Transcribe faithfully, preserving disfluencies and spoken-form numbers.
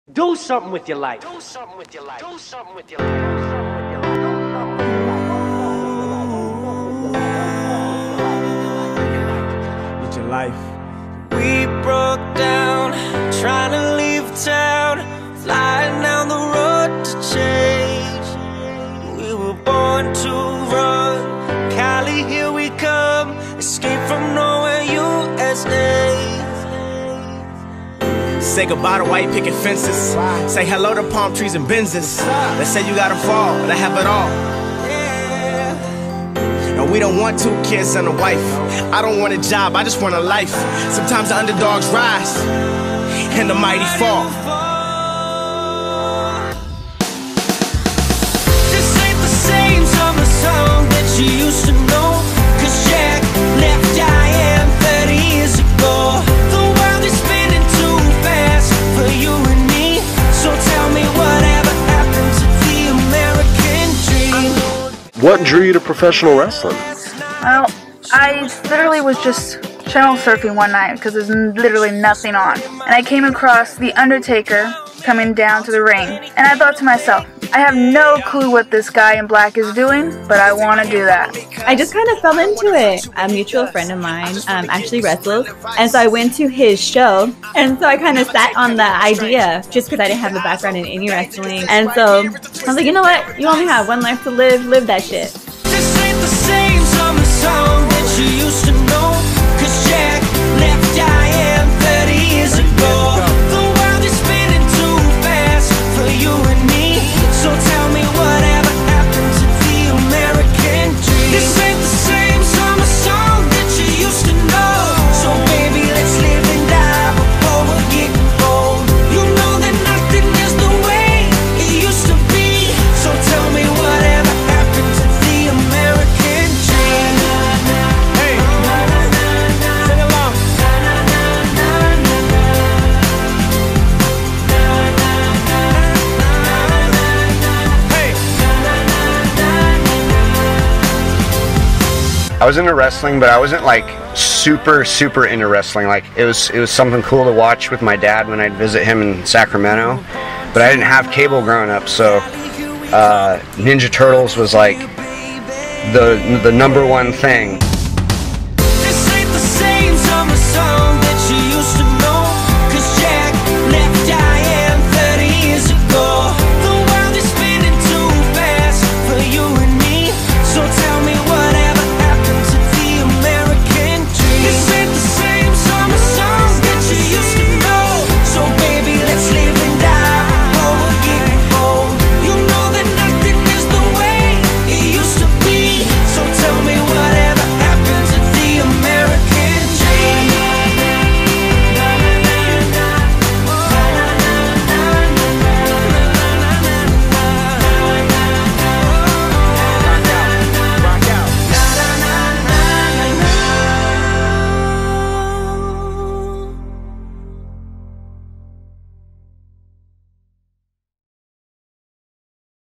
Do something with your life. Do something with your life. Do something with your life. With your life. We broke down, trying to leave town, flying down the road to change. We were born to run, Cali, here we come, escape from nowhere, U S A. Say goodbye to white picket fences. Say hello to palm trees and Benzes. They say you gotta fall, but I have it all. And we don't want two kids and a wife. I don't want a job, I just want a life. Sometimes the underdogs rise and the mighty fall. This ain't the same summer song that you used to know, 'cause Jack left Diane thirty years ago. The world is spinning too fast for you and me, so tell me whatever happened to the American dream. What drew you to professional wrestling? Well, I literally was just channel surfing one night because there's literally nothing on. And I came across The Undertaker coming down to the ring. And I thought to myself, I have no clue what this guy in black is doing, but I want to do that. I just kind of fell into it. A mutual friend of mine um, actually wrestles, and so I went to his show, and so I kind of sat on the idea just because I didn't have a background in any wrestling. And so I was like, you know what? You only have one life to live. Live that shit. This ain't the same summer song that you used to know, 'cause Jack left Diane thirty years ago. The world is spinning too fast for you and me, so tell me whatever happened to the American dream. This ain't the same summer song that you used to know, so baby let's live and die before we're getting old. You know that nothing is the way it used to be, so tell me whatever happened to the American dream. Hey, sing along. I was into wrestling, but I wasn't like super, super into wrestling. Like it was, it was something cool to watch with my dad when I'd visit him in Sacramento. But I didn't have cable growing up, so uh, Ninja Turtles was like the the number one thing.